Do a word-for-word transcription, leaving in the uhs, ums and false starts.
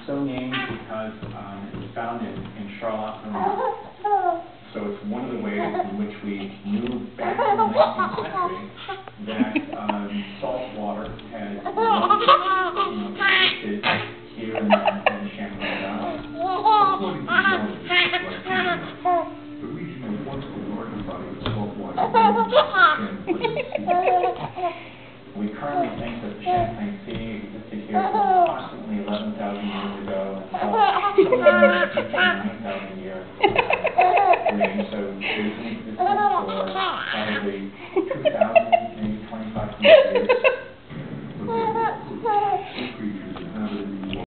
so named because um, it was found in, in Charlotte, Vermont. So it's one of the ways in which we knew back in the nineteenth century that um, salt water had you know, existed here in the, in the Champlain Valley. According to geologists like Hayley, the region is once the largest body of salt water in the Champlain Sea. We currently think that the Champlain Sea existed here approximately eleven thousand years ago, and salt somewhere in the nine thousand year range. So there's an existence for probably